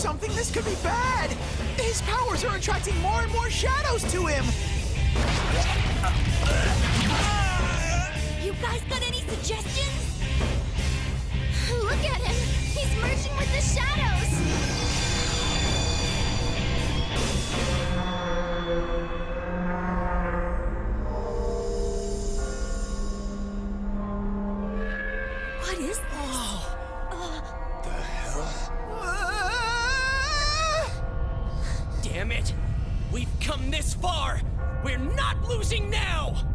something, this could be bad! His powers are attracting more and more shadows to him! You guys got any suggestions? Look at him! He's merging with the shadows! What is this? The hell? Damn it! We've come this far! We're not losing now!